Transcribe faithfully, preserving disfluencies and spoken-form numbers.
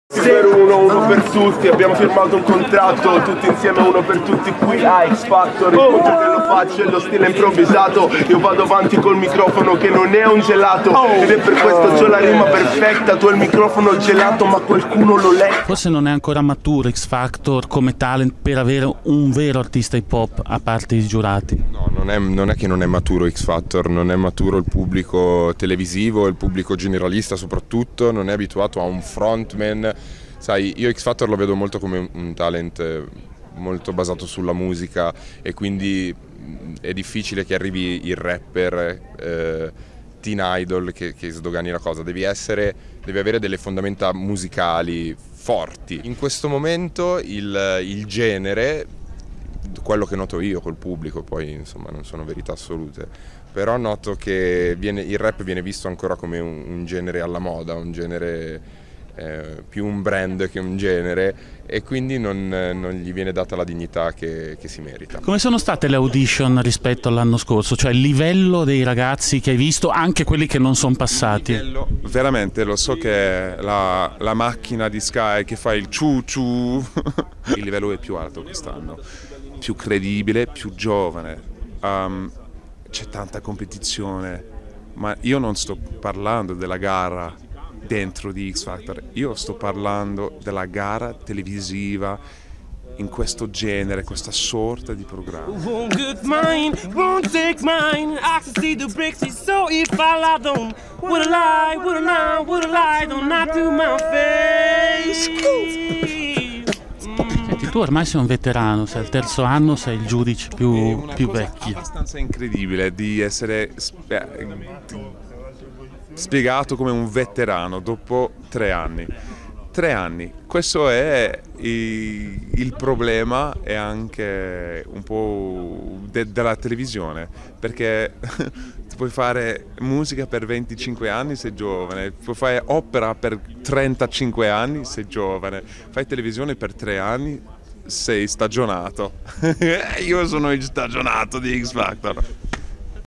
Per uno, uno per tutti, abbiamo firmato un contratto tutti insieme, uno per tutti qui a X Factor. Il modo che lo faccio è lo stile improvvisato. Io vado avanti col microfono che non è un gelato, ed è per questo c'ho la rima perfetta. Tu hai il microfono gelato ma qualcuno lo legge. Forse non è ancora maturo X Factor come talent per avere un vero artista hip hop a parte i giurati. No, non è, non è che non è maturo X Factor, non è maturo il pubblico televisivo, il pubblico generalista soprattutto, non è abituato a un frontman. Sai, io X Factor lo vedo molto come un talent molto basato sulla musica, e quindi è difficile che arrivi il rapper eh, teen idol che, che sdogani la cosa. Devi essere, devi avere delle fondamenta musicali forti. In questo momento il, il genere, quello che noto io col pubblico, poi insomma non sono verità assolute, però noto che viene, il rap viene visto ancora come un, un genere alla moda, un genere eh, più un brand che un genere, e quindi non, non gli viene data la dignità che, che si merita. Come sono state le audition rispetto all'anno scorso? Cioè il livello dei ragazzi che hai visto, anche quelli che non sono passati? Il livello, veramente lo so che la, la macchina di Sky che fa il ciu ciu, il livello è più alto quest'anno, più credibile, più giovane, um, c'è tanta competizione, ma io non sto parlando della gara dentro di X Factor, io sto parlando della gara televisiva in questo genere, questa sorta di programma. Senti, tu ormai sei un veterano, sei al terzo anno, sei il giudice più, più vecchio. È abbastanza incredibile di essere spiegato come un veterano dopo tre anni. Tre anni, questo è il, il problema, e anche un po' de, della televisione, perché puoi fare musica per venticinque anni, sei giovane, puoi fare opera per trentacinque anni, sei giovane, fai televisione per tre anni, sei stagionato. Io sono il stagionato di X Factor.